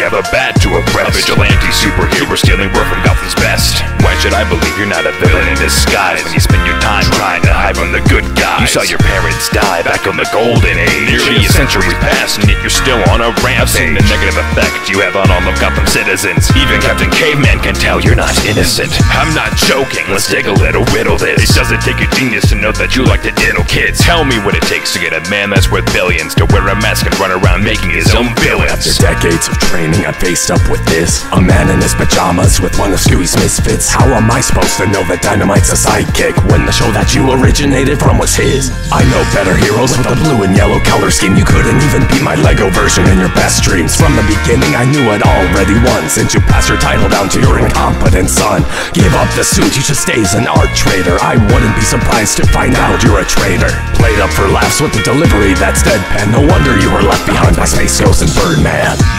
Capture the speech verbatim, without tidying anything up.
have a bat to oppress. A vigilante superhero stealing work from Gotham's best. Why should I believe you're not a villain in disguise when you spend your time trying to hide from the good guys? You saw your parents die back on the golden age. Nearly a century passed and yet you're still on a rampage. The negative effect you have on all of Gotham citizens. Even Captain Caveman can tell you're not innocent. I'm not joking, let's take a little riddle this. It doesn't take a genius to know that you like to diddle kids. Tell me what it takes to get a man that's worth billions to wear a mask and run around making his own villains. After decades of training, I faced up with this. A man in his pajamas with one of Scooby's misfits. How am I supposed to know that Dynamite's a sidekick when the show that you originated from was his? I know better heroes with a blue and yellow color scheme. You couldn't even beat my Lego version in your best dreams. From the beginning I knew it already won, since you passed your title down to your incompetent son. Give up the suit, you should stay as an art trader. I wouldn't be surprised to find out you're a traitor. Played up for laughs with the delivery that's deadpan. No wonder you were left behind by Space Ghost and Birdman.